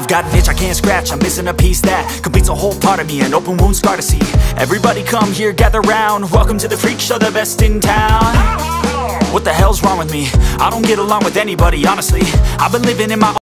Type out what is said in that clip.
I've got an itch I can't scratch, I'm missing a piece that completes a whole part of me, an open wound scar to see. Everybody come here, gather round, welcome to the freak show, the best in town. What the hell's wrong with me? I don't get along with anybody, honestly. I've been living in my